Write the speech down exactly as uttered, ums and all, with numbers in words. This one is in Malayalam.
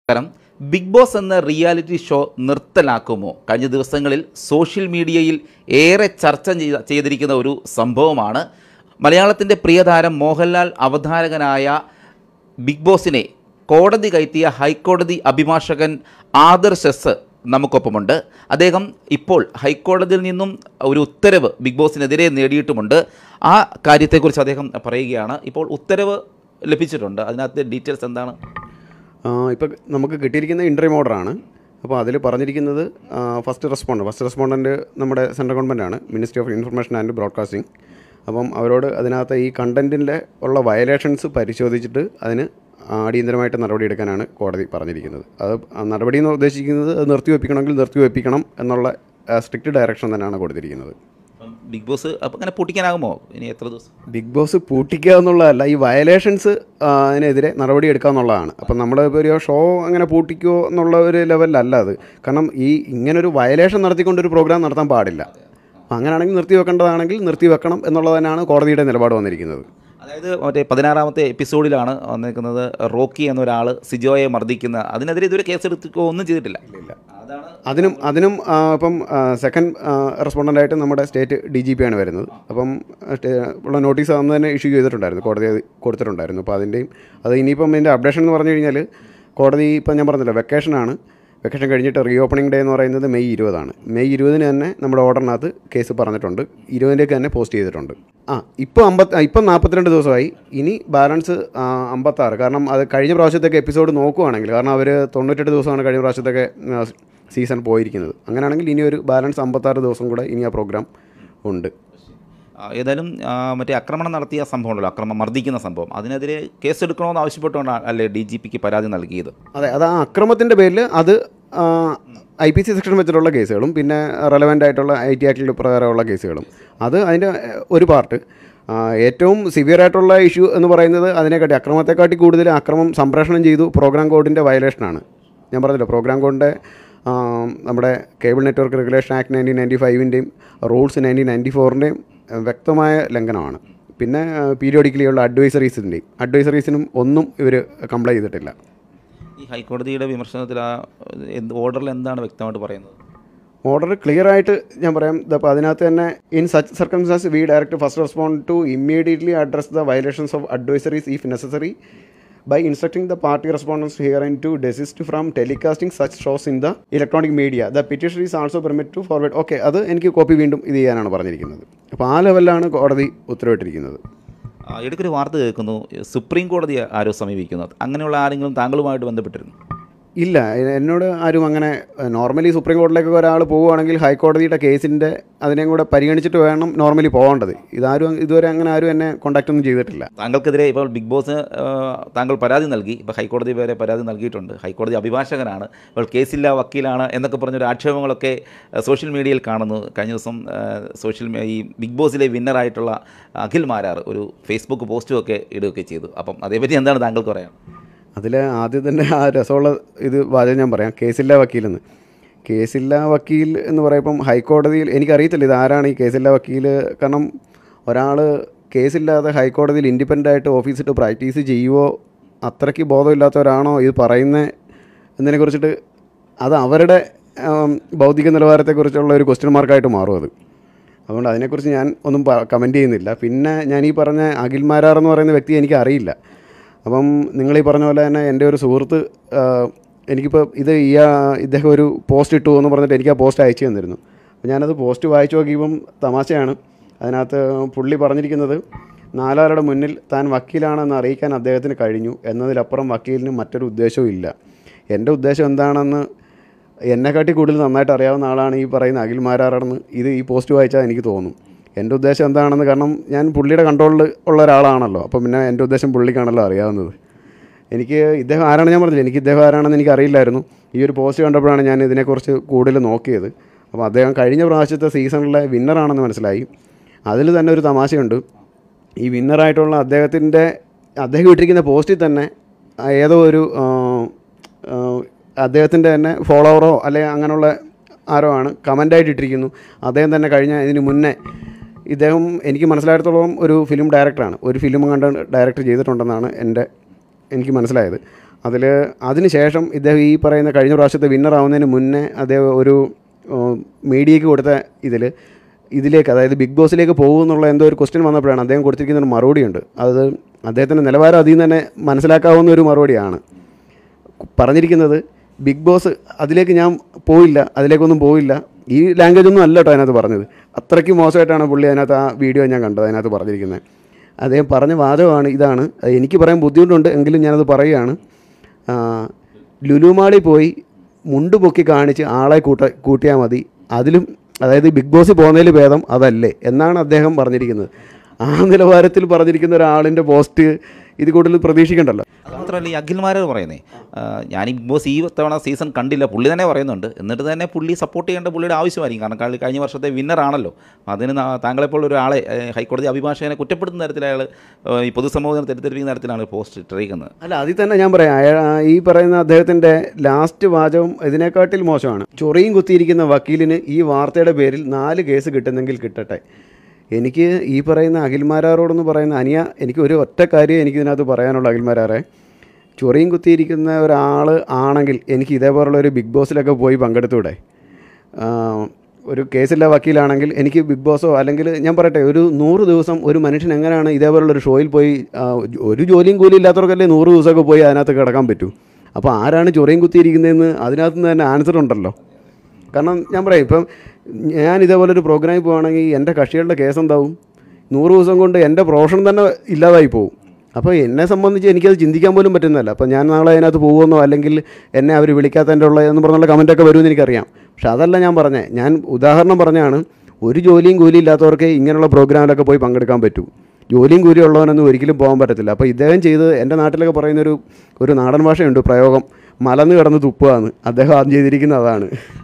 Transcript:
കാരണം ബിഗ് ബോസ് എന്ന റിയാലിറ്റി ഷോ നിർത്തലാക്കുമോ? കഴിഞ്ഞ ദിവസങ്ങളിൽ സോഷ്യൽ മീഡിയയിൽ ഏറെ ചർച്ച ചെയ്തിരിക്കുന്ന ഒരു സംഭവമാണ്. മലയാളത്തിൻ്റെ പ്രിയതാരം മോഹൻലാൽ അവതാരകനായ ബിഗ് ബോസിനെ കോടതി കയറ്റിയ ഹൈക്കോടതി അഭിഭാഷകൻ ആദർശ് എസ് നമുക്കൊപ്പമുണ്ട്. അദ്ദേഹം ഇപ്പോൾ ഹൈക്കോടതിയിൽ നിന്നും ഒരു ഉത്തരവ് ബിഗ് ബോസിനെതിരെ നേടിയിട്ടുമുണ്ട്. ആ കാര്യത്തെക്കുറിച്ച് അദ്ദേഹം പറയുകയാണ്. ഇപ്പോൾ ഉത്തരവ് ലഭിച്ചിട്ടുണ്ട്, അതിനകത്ത് ഡീറ്റെയിൽസ് എന്താണ്? ഇപ്പോൾ നമുക്ക് കിട്ടിയിരിക്കുന്ന ഇൻട്രീം ഓർഡറാണ്. അപ്പോൾ അതിൽ പറഞ്ഞിരിക്കുന്നത് ഫസ്റ്റ് റെസ്പോണ്ടർ ഫസ്റ്റ് റെസ്പോണ്ടൻറ്റ് നമ്മുടെ സെൻട്രൽ ഗവൺമെൻറ്റാണ്, ministry of information and broadcasting. അപ്പം അവരോട് അതിനകത്ത് ഈ കണ്ടൻറ്റിൻ്റെ ഉള്ള വയലേഷൻസ് പരിശോധിച്ചിട്ട് അതിന് അടിയന്തരമായിട്ട് നടപടിയെടുക്കാനാണ് കോടതി പറഞ്ഞിരിക്കുന്നത്. അത് നടപടി എന്ന് ഉദ്ദേശിക്കുന്നത് അത് നിർത്തിവെപ്പിക്കണമെങ്കിൽ നിർത്തിവെപ്പിക്കണം എന്നുള്ള സ്ട്രിക്റ്റ് ഡയറക്ഷൻ തന്നെയാണ് കൊടുത്തിരിക്കുന്നത്. ബിഗ് ബോസ് അപ്പോൾ അങ്ങനെ പൂട്ടിക്കാനാകുമോ? ഇനി എത്ര ദിവസം ബിഗ് ബോസ് പൂട്ടിക്കുക എന്നുള്ളതല്ല, ഈ വയലേഷൻസ് അതിനെതിരെ നടപടി എടുക്കുക എന്നുള്ളതാണ്. അപ്പം നമ്മൾ ഇപ്പോൾ ഒരു ഷോ അങ്ങനെ പൂട്ടിക്കുമോ എന്നുള്ള ഒരു ലെവലിലല്ല അത്. കാരണം ഈ ഇങ്ങനൊരു വയലേഷൻ നടത്തിക്കൊണ്ടൊരു പ്രോഗ്രാം നടത്താൻ പാടില്ല. അപ്പം അങ്ങനെയാണെങ്കിൽ നിർത്തി വെക്കേണ്ടതാണെങ്കിൽ നിർത്തി വെക്കണം എന്നുള്ളത് തന്നെയാണ് കോടതിയുടെ നിലപാട് വന്നിരിക്കുന്നത്. അതായത് മറ്റേ പതിനാറാമത്തെ എപ്പിസോഡിലാണ് വന്നിരിക്കുന്നത് റോക്കി എന്നൊരാൾ സിജോയെ മർദ്ദിക്കുന്ന, അതിനെതിരെ ഇതുവരെ കേസെടുക്കുകയോ ഒന്നും ചെയ്തിട്ടില്ല. ഇല്ല, അതിനും അതിനും ഇപ്പം സെക്കൻഡ് റെസ്പോണ്ടൻ്റായിട്ട് നമ്മുടെ സ്റ്റേറ്റ് ഡി ജി പി ആണ് വരുന്നത്. അപ്പം ഉള്ള നോട്ടീസ് അന്ന് തന്നെ ഇഷ്യൂ ചെയ്തിട്ടുണ്ടായിരുന്നു, കോടതി കൊടുത്തിട്ടുണ്ടായിരുന്നു. അപ്പോൾ അതിൻ്റെയും അത് ഇനിയിപ്പം ഇതിൻ്റെ അപ്ഡേഷൻ എന്ന് പറഞ്ഞു കഴിഞ്ഞാൽ കോടതി ഇപ്പം ഞാൻ പറഞ്ഞില്ല വെക്കേഷനാണ്, വെക്കേഷൻ കഴിഞ്ഞിട്ട് റീ ഓപ്പണിംഗ് ഡേ എന്ന് പറയുന്നത് മെയ് ഇരുപതാണ്. മെയ് ഇരുപതിന് തന്നെ നമ്മുടെ ഓർഡറിനകത്ത് കേസ് പറഞ്ഞിട്ടുണ്ട്, ഇരുപതിലേക്ക് തന്നെ പോസ്റ്റ് ചെയ്തിട്ടുണ്ട്. ആ ഇപ്പോൾ അമ്പത്തി ഇപ്പം നാൽപ്പത്തിരണ്ട് ദിവസമായി, ഇനി ബാലൻസ് അമ്പത്താറ്. കാരണം അത് കഴിഞ്ഞ പ്രാവശ്യത്തേക്ക് എപ്പിസോഡ് നോക്കുവാണെങ്കിൽ, കാരണം അവർ തൊണ്ണൂറ്റെട്ട് ദിവസമാണ് കഴിഞ്ഞ പ്രാവശ്യത്തേക്ക് സീസൺ പോയിരിക്കുന്നത്. അങ്ങനെയാണെങ്കിൽ ഇനി ഒരു ബാലൻസ് അമ്പത്താറ് ദിവസം കൂടെ ഇനി ആ പ്രോഗ്രാം ഉണ്ട്. ഏതായാലും മറ്റേ ആക്രമണം നടത്തിയ സംഭവം ഉണ്ടല്ലോ, അക്രമം മർദ്ദിക്കുന്ന സംഭവം, അതിനെതിരെ കേസെടുക്കണമെന്ന് ആവശ്യപ്പെട്ടുകൊണ്ടാണ് അല്ലേ ഡി ജി പിക്ക് പരാതി നൽകിയത്? അതെ, അത് ആ അക്രമത്തിൻ്റെ പേരിൽ അത് ഐ പി സി സെക്ഷൻ വെച്ചിട്ടുള്ള കേസുകളും പിന്നെ റെലവൻ്റ് ആയിട്ടുള്ള ഐ ടി ആക്ടിൽ പ്രകാരമുള്ള കേസുകളും, അത് അതിൻ്റെ ഒരു പാർട്ട്. ഏറ്റവും സിവിയർ ആയിട്ടുള്ള ഇഷ്യൂ എന്ന് പറയുന്നത് അതിനെക്കാട്ടി അക്രമത്തെക്കാട്ടി കൂടുതൽ അക്രമം സംപ്രേഷണം ചെയ്തു പ്രോഗ്രാം കോഡിൻ്റെ വയലേഷനാണ്. ഞാൻ പറഞ്ഞല്ലോ, പ്രോഗ്രാം കോഡിൻ്റെ നമ്മുടെ cable network regulation act nineteen ninety ഫൈവിൻ്റെയും റൂൾസ് നയൻറ്റീൻ നയൻറ്റി ഫോറിൻ്റെയും വ്യക്തമായ ലംഘനമാണ്. പിന്നെ പീരിയോഡിക്കലിയുള്ള അഡ്വൈസറീസിൻ്റെയും അഡ്വൈസറീസിനും ഒന്നും ഇവർ കംപ്ലൈ ചെയ്തിട്ടില്ല. ഈ ഹൈക്കോടതിയുടെ വിമർശനത്തിൽ ആ ഓർഡറിൽ എന്താണ് വ്യക്തമായിട്ട് പറയുന്നത്? ഓർഡർ ക്ലിയർ ആയിട്ട് ഞാൻ പറയാം. അപ്പോൾ അതിനകത്ത് തന്നെ in such circumstances we direct first respond to immediately address the violations of advisories if necessary by instructing the party respondents herein to desist from telecasting such shows in the electronic media. The petitioner is also permitted to forward. Okay, അത് എനിക്ക് കോപ്പി വീണ്ടും ഇത് ചെയ്യാനാണ് പറഞ്ഞിരിക്കുന്നത്. അപ്പോൾ ആ ലെവലിലാണ് കോടതി ഉത്തരവിട്ടിരിക്കുന്നത്. ഇടയ്ക്കൊരു വാർത്ത കേൾക്കുന്നു, സുപ്രീം കോടതി ആരോ സമീപിക്കുന്നത്, അങ്ങനെയുള്ള ആരെങ്കിലും താങ്കളുമായിട്ട് ബന്ധപ്പെട്ടിരുന്നു? ഇല്ല, എന്നോട് ആരും അങ്ങനെ. നോർമലി സുപ്രീം കോടതിയിലേക്ക് ഒരാൾ പോവുകയാണെങ്കിൽ ഹൈക്കോടതിയുടെ കേസിൻ്റെ അതിനെയും കൂടെ പരിഗണിച്ചിട്ട് വേണം നോർമലി പോകേണ്ടത്. ഇതാരും ഇതുവരെ അങ്ങനെ ആരും എന്നെ കോൺടാക്റ്റ് ഒന്നും ചെയ്തിട്ടില്ല. താങ്കൾക്കെതിരെ ഇപ്പോൾ ബിഗ് ബോസ് താങ്കൾ പരാതി നൽകി, ഇപ്പോൾ ഹൈക്കോടതി വരെ പരാതി നൽകിയിട്ടുണ്ട്. ഹൈക്കോടതി അഭിഭാഷകനാണ്, ഇപ്പോൾ കേസില്ല വക്കീലാണ് എന്നൊക്കെ പറഞ്ഞൊരു ആക്ഷേപങ്ങളൊക്കെ സോഷ്യൽ മീഡിയയിൽ കാണുന്നു. കഴിഞ്ഞ ദിവസം സോഷ്യൽ ഈ ബിഗ് ബോസിലെ വിന്നറായിട്ടുള്ള അഖിൽ മാരാർ ഒരു ഫേസ്ബുക്ക് പോസ്റ്റും ഒക്കെ ഇടുകയൊക്കെ ചെയ്തു. അപ്പം അതേപറ്റി എന്താണ് താങ്കൾക്ക് പറയാം? അതിൽ ആദ്യം തന്നെ ആ രസമുള്ള ഇത് വാചകം ഞാൻ പറയാം, കേസില്ല വക്കീലെന്ന്. കേസില്ല വക്കീൽ എന്ന് പറയുമ്പം ഹൈക്കോടതിയിൽ എനിക്കറിയത്തില്ല ഇത് ആരാണ് ഈ കേസില്ല വക്കീൽ. കാരണം ഒരാൾ കേസില്ലാതെ ഹൈക്കോടതിയിൽ ഇൻഡിപെൻഡൻ്റ് ആയിട്ട് ഓഫീസിട്ട് പ്രാക്ടീസ് ചെയ്യുമോ, അത്രയ്ക്ക് ബോധമില്ലാത്തവരാണോ ഇത് പറയുന്നത് എന്നതിനെക്കുറിച്ചിട്ട് അത് അവരുടെ ബൗദ്ധിക നിലവാരത്തെക്കുറിച്ചുള്ള ഒരു ക്വസ്റ്റ്യൻ മാർക്കായിട്ട് മാറും അത്. അതുകൊണ്ട് അതിനെക്കുറിച്ച് ഞാൻ ഒന്നും കമൻറ്റ് ചെയ്യുന്നില്ല. പിന്നെ ഞാൻ ഈ പറഞ്ഞ അഖിൽ മാരാർ എന്ന് പറയുന്ന വ്യക്തിയെ എനിക്ക് അറിയില്ല. അപ്പം നിങ്ങളീ പറഞ്ഞ പോലെ തന്നെ എൻ്റെ ഒരു സുഹൃത്ത് എനിക്കിപ്പോൾ ഇത് ഈ ഇദ്ദേഹം ഒരു പോസ്റ്റ് ഇട്ടു എന്ന് പറഞ്ഞിട്ട് എനിക്ക് ആ പോസ്റ്റ് അയച്ചു തന്നിരുന്നു. അപ്പോൾ ഞാനത് പോസ്റ്റ് വായിച്ചു നോക്കിയപ്പം തമാശയാണ്. അതിനകത്ത് പുള്ളി പറഞ്ഞിരിക്കുന്നത്, നാലാളുടെ മുന്നിൽ താൻ വക്കീലാണെന്ന് അറിയിക്കാൻ അദ്ദേഹത്തിന് കഴിഞ്ഞു എന്നതിലപ്പുറം വക്കീലിന് മറ്റൊരു ഉദ്ദേശവും ഇല്ല. എൻ്റെ ഉദ്ദേശം എന്താണെന്ന് എന്നെക്കാട്ടി കൂടുതൽ നന്നായിട്ട് അറിയാവുന്ന ആളാണ് ഈ പറയുന്ന അഖിൽ മാരാറാണെന്ന് ഇത് ഈ പോസ്റ്റ് വായിച്ചാൽ എനിക്ക് തോന്നും. എൻ്റെ ഉദ്ദേശം എന്താണെന്ന്, കാരണം ഞാൻ പുള്ളിയുടെ കൺട്രോളിൽ ഉള്ള ഒരാളാണല്ലോ, അപ്പം പിന്നെ എൻ്റെ ഉദ്ദേശം പുള്ളിക്കാണല്ലോ അറിയാവുന്നത്. എനിക്ക് ഇദ്ദേഹം ആരാണെന്ന് ഞാൻ പറഞ്ഞില്ല, എനിക്ക് ഇദ്ദേഹം ആരാണെന്ന് എനിക്ക് അറിയില്ലായിരുന്നു. ഈ ഒരു പോസ്റ്റ് കണ്ടപ്പോഴാണ് ഞാൻ ഇതിനെക്കുറിച്ച് കൂടുതൽ നോക്കിയത്. അപ്പോൾ അദ്ദേഹം കഴിഞ്ഞ പ്രാവശ്യത്തെ സീസണിലെ വിന്നറാണെന്ന് മനസ്സിലായി. അതിൽ തന്നെ ഒരു തമാശയുണ്ട്. ഈ വിന്നറായിട്ടുള്ള അദ്ദേഹത്തിൻ്റെ അദ്ദേഹം ഇട്ടിരിക്കുന്ന പോസ്റ്റിൽ തന്നെ ഏതോ ഒരു അദ്ദേഹത്തിൻ്റെ തന്നെ ഫോളോവറോ അല്ലെങ്കിൽ അങ്ങനെയുള്ള ആരോ ആണ് കമൻ്റായിട്ട് ഇട്ടിരിക്കുന്നു. അദ്ദേഹം തന്നെ കഴിഞ്ഞ ഇതിന് മുന്നേ ഇദ്ദേഹം എനിക്ക് മനസ്സിലായിടത്തോളം ഒരു ഫിലിം ഡയറക്ടറാണ്, ഒരു ഫിലിം കണ്ട് ഡയറക്റ്റ് ചെയ്തിട്ടുണ്ടെന്നാണ് എൻ്റെ എനിക്ക് മനസ്സിലായത്. അതിൽ അതിന് ശേഷം ഇദ്ദേഹം ഈ പറയുന്ന കഴിഞ്ഞ പ്രാവശ്യത്തെ വിന്നർ ആവുന്നതിന് മുന്നേ അദ്ദേഹം ഒരു മീഡിയയ്ക്ക് കൊടുത്ത ഇതിൽ ഇതിലേക്ക് അതായത് ബിഗ് ബോസിലേക്ക് പോകുമെന്നുള്ള എന്തോ ഒരു ക്വസ്റ്റ്യൻ വന്നപ്പോഴാണ് അദ്ദേഹം കൊടുത്തിരിക്കുന്ന ഒരു മറുപടിയുണ്ട്. അത് അദ്ദേഹത്തിൻ്റെ നിലവാരം അതിൽ നിന്ന് തന്നെ മനസ്സിലാക്കാവുന്ന ഒരു മറുപടിയാണ് പറഞ്ഞിരിക്കുന്നത്. ബിഗ് ബോസ് അതിലേക്ക് ഞാൻ പോയില്ല, അതിലേക്കൊന്നും പോയില്ല. ഈ ലാംഗ്വേജ് ഒന്നും അല്ല കേട്ടോ അതിനകത്ത് പറഞ്ഞത്. അത്രയ്ക്ക് മോശമായിട്ടാണ് പുള്ളി അതിനകത്ത് ആ വീഡിയോ ഞാൻ കണ്ടത്. അതിനകത്ത് പറഞ്ഞിരിക്കുന്നത് അദ്ദേഹം പറഞ്ഞ വാദമാണ് ഇതാണ്. എനിക്ക് പറയാൻ ബുദ്ധിമുട്ടുണ്ട് എങ്കിലും ഞാനത് പറയുകയാണ്. ലുലുമാളിൽ പോയി മുണ്ട് പൊക്കി കാണിച്ച് ആളെ കൂട്ട കൂട്ടിയാൽ മതി, അതിലും അതായത് ബിഗ് ബോസിൽ പോകുന്നതിൽ ഭേദം അതല്ലേ എന്നാണ് അദ്ദേഹം പറഞ്ഞിരിക്കുന്നത്. ആ നിലവാരത്തിൽ പറഞ്ഞിരിക്കുന്ന ഒരാളിൻ്റെ പോസ്റ്റ് ഇത് കൂടുതൽ പ്രതീക്ഷിക്കണ്ടല്ലോ. അത് മാത്രമല്ല ഈ അഖിൽമാരെ പറയുന്നേ, ഞാൻ ഈ ബിഗ് ബോസ് ഈ തവണ സീസൺ കണ്ടില്ല, പുള്ളി തന്നെ പറയുന്നുണ്ട്. എന്നിട്ട് തന്നെ പുള്ളി സപ്പോർട്ട് ചെയ്യേണ്ട പുള്ളിയുടെ ആവശ്യമായിരിക്കും. കാരണം കഴിഞ്ഞ വർഷത്തെ വിന്നറാണല്ലോ. അതിന് താങ്കളെപ്പോൾ ഒരാളെ ഹൈക്കോടതി അഭിഭാഷകനെ കുറ്റപ്പെടുത്തുന്ന തരത്തിൽ അയാൾ ഈ പൊതുസമൂഹത്തിന് തെറ്റിദ്ധരിപ്പിക്കുന്ന തരത്തിലാണ് പോസ്റ്റ് ഇട്ടിരിക്കുന്നത്. അല്ല, അതിൽ തന്നെ ഞാൻ പറയാം, ഈ പറയുന്ന അദ്ദേഹത്തിൻ്റെ ലാസ്റ്റ് വാചകം ഇതിനെക്കാട്ടിൽ മോശമാണ്. ചൊറിയും കുത്തിയിരിക്കുന്ന വക്കീലിന് ഈ വാർത്തയുടെ പേരിൽ നാല് കേസ് കിട്ടുന്നെങ്കിൽ കിട്ടട്ടെ. എനിക്ക് ഈ പറയുന്ന അഖിൽമാരാറോടൊന്ന് പറയുന്ന അനിയ എനിക്ക് ഒരു ഒറ്റ കാര്യം എനിക്കിതിനകത്ത് പറയാനുള്ള അഖിൽമാരാറെ, ചൊറിയും കുത്തിയിരിക്കുന്ന ഒരാൾ ആണെങ്കിൽ എനിക്ക് ഇതേപോലുള്ള ഒരു ബിഗ് ബോസിലൊക്കെ പോയി പങ്കെടുത്തൂടെ? ഒരു കേസില്ല വക്കീലാണെങ്കിൽ എനിക്ക് ബിഗ് ബോസോ അല്ലെങ്കിൽ ഞാൻ പറയട്ടെ ഒരു നൂറ് ദിവസം ഒരു മനുഷ്യൻ എങ്ങനെയാണ് ഇതേപോലുള്ളൊരു ഷോയിൽ പോയി, ഒരു ജോലിയും കൂലി ഇല്ലാത്തവർക്കല്ലേ നൂറ് ദിവസമൊക്കെ പോയി അതിനകത്ത് കിടക്കാൻ പറ്റൂ. അപ്പോൾ ആരാണ് ചൊറിയും കുത്തിയിരിക്കുന്നതെന്ന് അതിനകത്ത് നിന്ന് തന്നെ ആൻസർ ഉണ്ടല്ലോ. കാരണം ഞാൻ പറയാം, ഇപ്പം ഞാൻ ഇതേപോലൊരു പ്രോഗ്രാമിൽ പോവുകയാണെങ്കിൽ എൻ്റെ കക്ഷികളുടെ കേസ് എന്താവും? നൂറ് ദിവസം കൊണ്ട് എൻ്റെ പ്രൊഫഷൻ തന്നെ ഇല്ലാതായി പോകും. അപ്പോൾ എന്നെ സംബന്ധിച്ച് എനിക്കത് ചിന്തിക്കാൻ പോലും പറ്റുന്നതല്ല. അപ്പോൾ ഞാൻ നാളെ അതിനകത്ത് പോകുമെന്നോ അല്ലെങ്കിൽ എന്നെ അവർ വിളിക്കാത്തതിൻ്റെ ഉള്ള എന്ന് പറഞ്ഞുള്ള കമൻറ്റൊക്കെ വരുമെന്ന് എനിക്കറിയാം. പക്ഷെ അതല്ല ഞാൻ പറഞ്ഞത്. ഞാൻ ഉദാഹരണം പറഞ്ഞാണ്, ഒരു ജോലിയും കൂലിയും ഇല്ലാത്തവർക്ക് ഇങ്ങനെയുള്ള പ്രോഗ്രാമിലൊക്കെ പോയി പങ്കെടുക്കാൻ പറ്റൂ. ജോലിയും കൂലിയും ഉള്ളവനൊന്നും ഒരിക്കലും പോകാൻ പറ്റത്തില്ല. അപ്പോൾ ഇദ്ദേഹം ചെയ്ത് എൻ്റെ നാട്ടിലൊക്കെ പറയുന്നൊരു ഒരു നാടൻ ഭാഷയുണ്ട് പ്രയോഗം, മലന്ന് കിടന്ന് തുപ്പുകയെന്ന്. അദ്ദേഹം ആദ്യം ചെയ്തിരിക്കുന്നത് അതാണ്.